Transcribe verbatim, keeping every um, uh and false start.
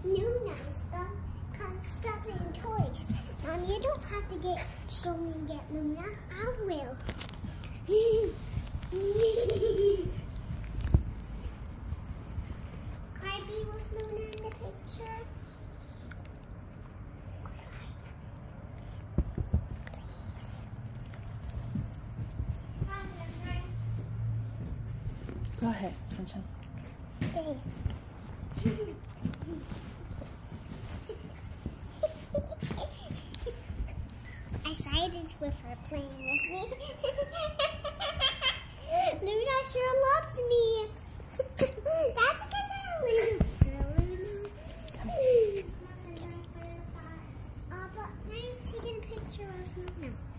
Luna's done stuffing toys. Mom, you don't have to get go and get Luna. I will. Can I be with Luna in the picture? Go ahead, Sunshine. Okay. I sided with her playing with me. Luna sure loves me. That's because I'm Luna. Come here. Uh, but I'm taking a picture of Luna.